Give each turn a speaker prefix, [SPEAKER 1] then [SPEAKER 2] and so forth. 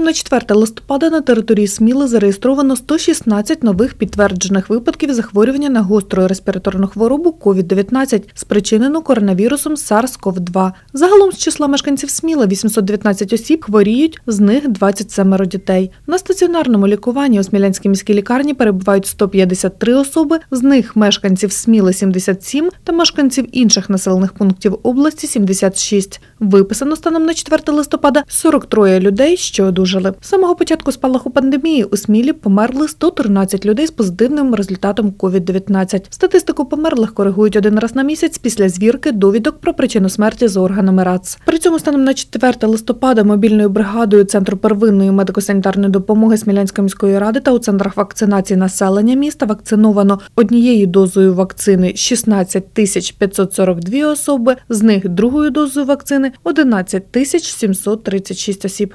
[SPEAKER 1] на 4 листопада на території Сміли зареєстровано 116 нових підтверджених випадків захворювання на гостру респіраторну хворобу COVID-19, спричинену коронавірусом SARS-CoV-2. Загалом з числа мешканців Сміли 819 осіб хворіють, з них 27 дітей. На стаціонарному лікуванні у Смілянській міській лікарні перебувають 153 особи, з них мешканців Сміли 77 та мешканців інших населених пунктів області 76. Виписано станом на 4 листопада 43 людей, що одужали. З самого початку спалаху пандемії у Смілі померли 113 людей з позитивним результатом COVID-19. Статистику померлих коригують один раз на місяць після звірки довідок про причину смерті за органами РАЦ. При цьому станом на 4 листопада мобільною бригадою Центру первинної медико-санітарної допомоги Смілянської міської ради та у центрах вакцинації населення міста вакциновано однією дозою вакцини 16 542 особи, з них другою дозою вакцини 11 736 осіб.